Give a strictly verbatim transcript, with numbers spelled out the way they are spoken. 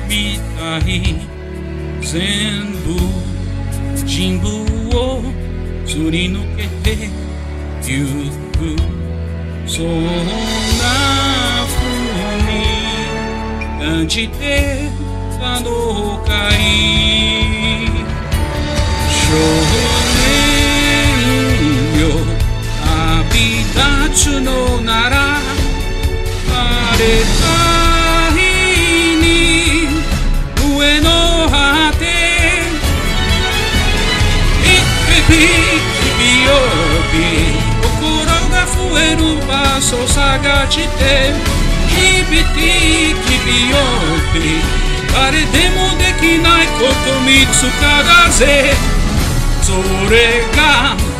みたい全部人部をすり抜けてゆくそんな風に感じてたのかい少年よ旅立つのなら晴れた日に上の果て日々日々心が増える場所探して日々日々誰でもできないこと見つからぜそれが